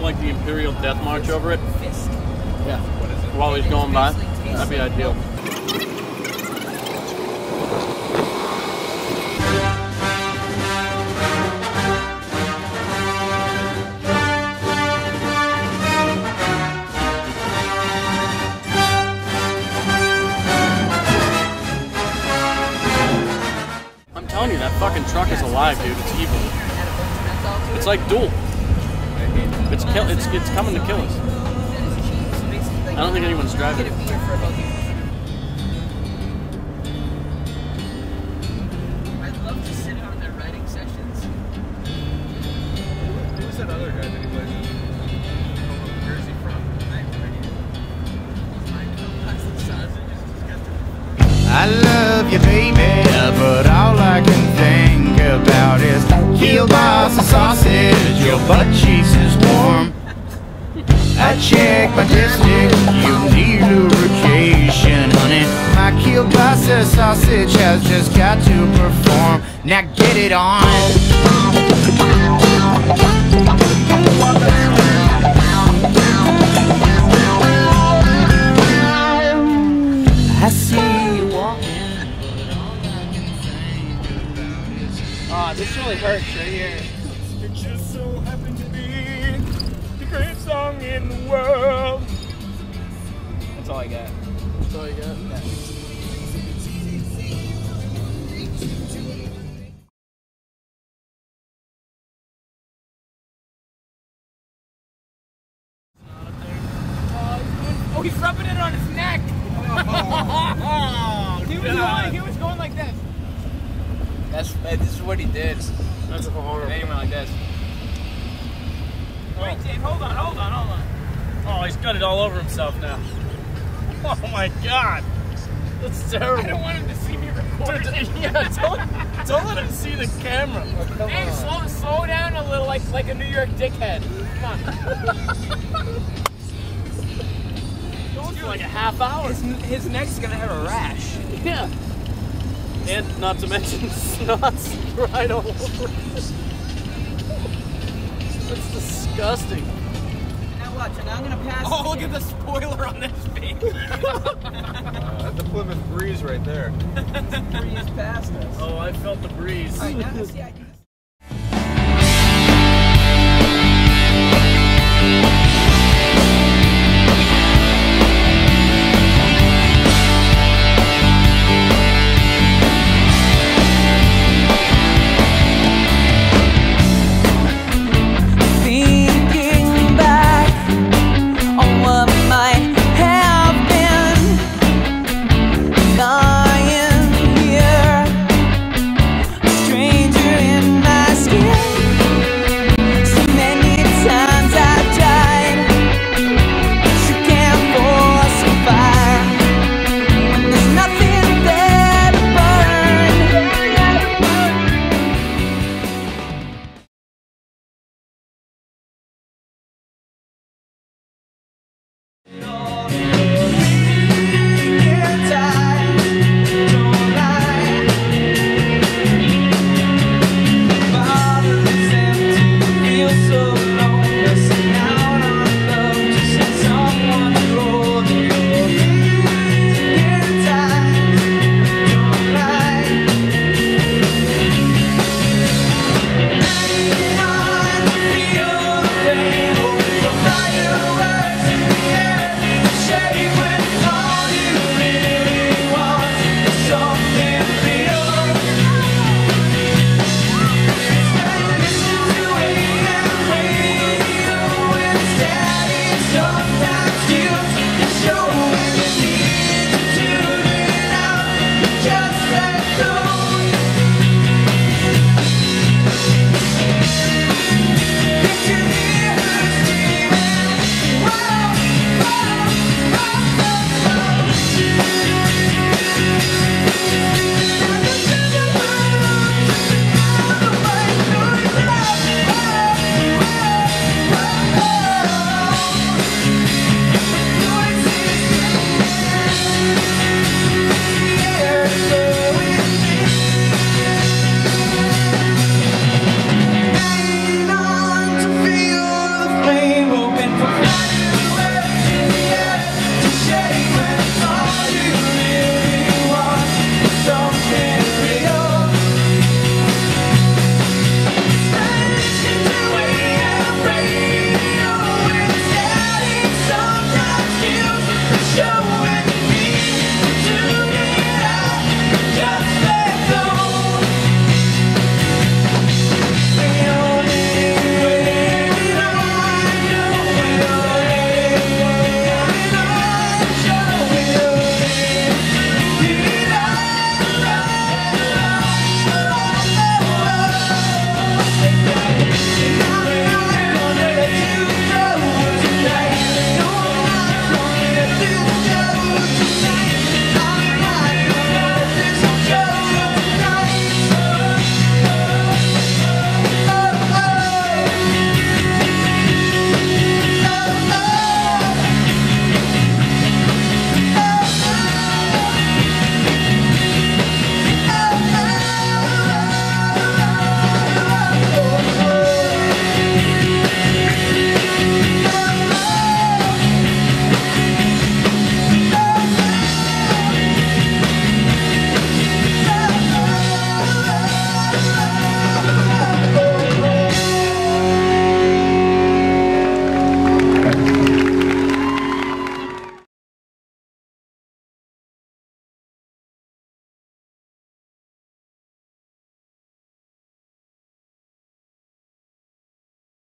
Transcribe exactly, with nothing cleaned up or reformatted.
like the Imperial Death March over it. Yeah. While he's going by, that'd be ideal. I'm telling you, that fucking truck is alive, dude. It's evil. It's like Duel. It's kill. It's it's coming to kill us. I don't think anyone's driving it. I'd love to sit out in their writing sessions. Who's that other guy that he plays with? Where is he from? I love you, baby, but all I can think about is kielbasa sausage, your butt cheeks is warm. I check my distance, you need lubrication, honey. My kielbasa sausage has just got to perform. Now get it on. I see you walking, but all I can think about is Oh, this really hurts right here. It just so happened to be the greatest song in the world. That's all I got. That's all you got? Yeah. Oh, he's rubbing it on his neck. Oh, he was going. He was going like this. That's this is what he did. That's horrible. And then he went like this. Wait, Dave, hold on, hold on, hold on. Oh, he's got it all over himself now. Oh my god. That's terrible. I don't want him to see me recording. Yeah, don't, don't let him see the camera. Oh, Hey, slow, slow down a little, like like a New York dickhead. Come on. Going for like a half hour. His, his neck's gonna have a rash. Yeah. And not to mention snots right all over it. That's disgusting. Now watch, and I'm gonna pass. Oh, look at the spoiler on this thing. Uh, that's the Plymouth Breeze right there. Breeze past us. Oh, I felt the breeze. All right, now see, I